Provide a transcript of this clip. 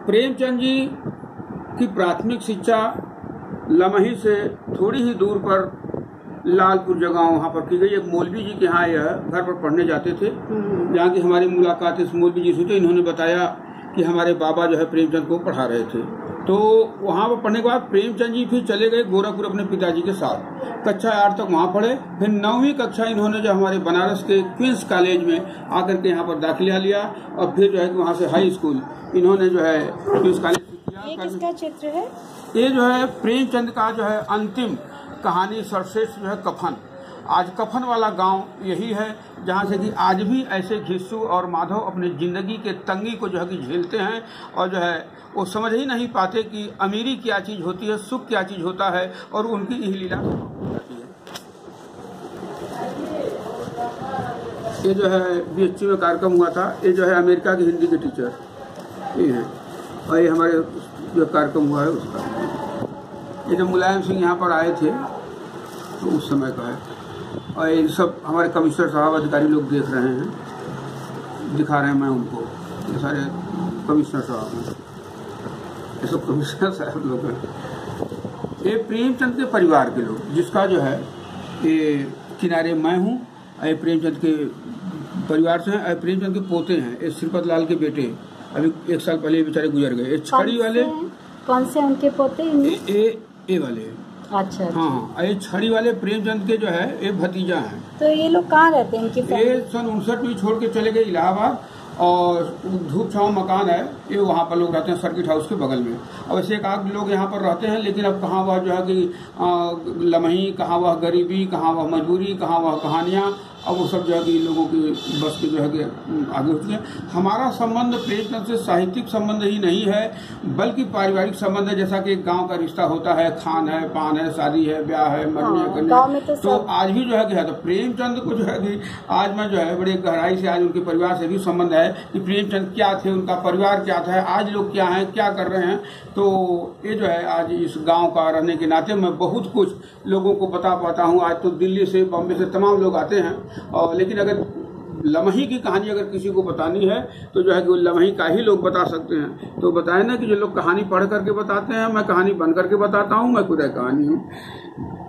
प्रेमचंद जी की प्राथमिक शिक्षा लमही से थोड़ी ही दूर पर लालपुर जगह वहाँ पर की गई। एक मौलवी जी के यहाँ यह घर पर पढ़ने जाते थे, जहाँ की हमारी मुलाकात इस मौलवी जी से हुई। इन्होंने बताया कि हमारे बाबा जो है प्रेमचंद को पढ़ा रहे थे। तो वहाँ पर पढ़ने के बाद प्रेमचंद जी फिर चले गए गोरखपुर अपने पिताजी के साथ। कक्षा 8 तक वहाँ पढ़े। फिर 9वीं कक्षा इन्होंने जो हमारे बनारस के क्वींस कॉलेज में आकर के यहाँ पर दाखिला लिया और फिर जो है वहाँ से हाई स्कूल इन्होंने जो है क्वींस कॉलेज से किया। ये किसका चित्र है? ये जो है प्रेमचंद का जो है अंतिम कहानी सर्वश्रेष्ठ जो है कफन। आज कफन वाला गांव यही है जहां से कि आज भी ऐसे घिस्सू और माधव अपनी जिंदगी के तंगी को जो है कि झेलते हैं और जो है वो समझ ही नहीं पाते कि अमीरी क्या चीज होती है, सुख क्या चीज होता है, और उनकी यही लीला होती है। ये जो है BHC में कार्यक्रम हुआ था। ये जो है अमेरिका की हिंदी के टीचर ये हैं, और ये हमारे जो कार्यक्रम हुआ है उसका। ये जो मुलायम सिंह यहाँ पर आए थे तो उस समय का है, और ये सब हमारे कमिश्नर साहब अधिकारी लोग देख रहे हैं, दिखा रहे हैं मैं उनको। ये सारे कमिश्नर साहब हैं, ये सब कमिश्नर साहब लोग हैं। ये प्रेमचंद के परिवार के लोग, जिसका जो है ये किनारे मैं हूँ। ये प्रेमचंद के परिवार से हैं। प्रेमचंद के पोते हैं, ये श्रीपत लाल के बेटे, अभी 1 साल पहले बेचारे गुजर गए। ये छड़ी वाले कौन से उनके पोते? ए वाले। अच्छा। हाँ, ये छड़ी वाले प्रेमचंद के जो है ये भतीजा हैं। तो ये लोग कहाँ रहते हैं? इनकी ये सन 59 में छोड़ के चले गए इलाहाबाद, और धूप छाँव मकान है ये, वहाँ पर लोग रहते हैं सर्किट हाउस के बगल में। अब ऐसे एक आध लोग यहाँ पर रहते हैं, लेकिन अब कहाँ वह जो है कि लमही, कहाँ वह गरीबी, कहाँ वह मजबूरी, कहाँ वह कहानियाँ, अब वो सब जो है कि लोगों की बस के जो है कि आगे होती है। हमारा संबंध प्रेमचंद से साहित्यिक संबंध ही नहीं है, बल्कि पारिवारिक संबंध है। जैसा कि एक गांव का रिश्ता होता है, खान है, पान है, शादी है, ब्याह है, मरने करने, तो आज भी जो है कि है। तो प्रेमचंद को जो है कि आज मैं जो है बड़ी गहराई से आज उनके परिवार से भी संबंध है कि प्रेमचंद क्या थे, उनका परिवार क्या था, आज लोग क्या हैं, क्या कर रहे हैं। तो ये जो है आज इस गाँव का रहने के नाते मैं बहुत कुछ लोगों को बता पाता हूँ। आज तो दिल्ली से, बॉम्बे से तमाम लोग आते हैं, और लेकिन अगर लमही की कहानी अगर किसी को बतानी है तो जो है कि वो लमही का ही लोग बता सकते हैं। तो बताए ना कि जो लोग कहानी पढ़ करके बताते हैं, मैं कहानी बन करके बताता हूँ, मैं खुद कहानी हूँ।